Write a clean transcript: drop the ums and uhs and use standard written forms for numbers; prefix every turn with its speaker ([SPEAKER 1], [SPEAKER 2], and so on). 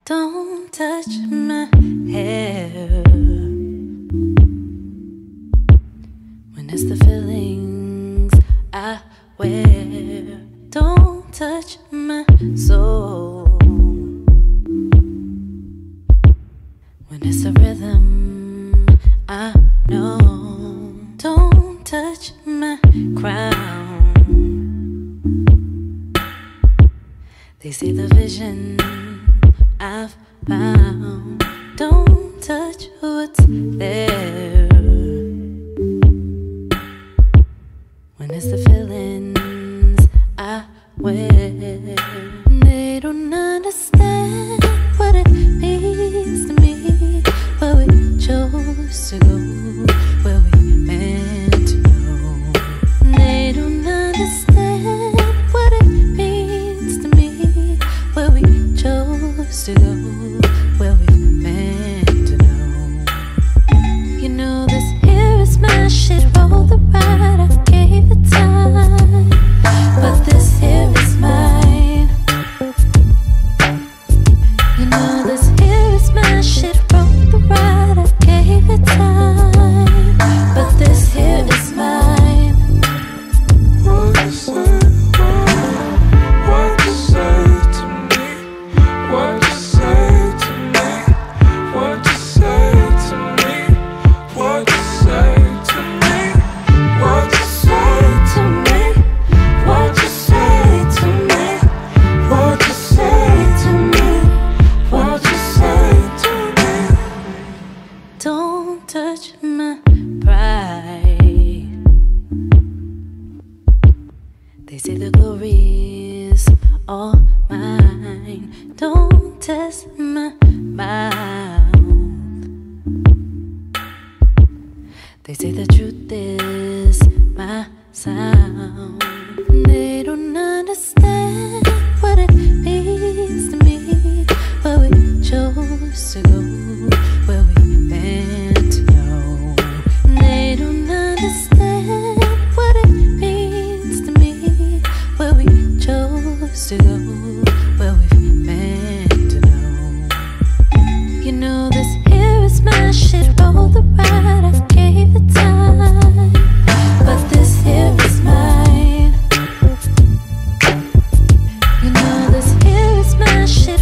[SPEAKER 1] Don't touch my hair when it's the feelings I wear. Don't touch my soul when it's a rhythm I know. Don't touch my crown. They see the vision I've found. Don't touch what's there when it's the feelings I wear. They don't understand what it means to me, where we chose to go, where we meant to know. They don't understand what it means to me, where we chose to go, where we meant to know. You know this here is my shit. Roll the ride, I gave it time, but this here is mine. You know this here is my shit. Roll the ride, I gave it time, but this here is mine.
[SPEAKER 2] What you say? What you say to me? What you say to me? What you say to me? What you say to me? What you say to me? What you say to me? What you say to me? What you say to me?
[SPEAKER 1] Don't touch my pride. They say the glory's all mine. Don't test my mouth. They say the truth is my sound. They don't understand what it means to me, where we chose to go, where we meant to know. They don't understand what it means to me, where we chose to go, where we meant to know. You know this here is my shit. Roll the ride, I gave it time, but this here is mine. You know this here is my shit.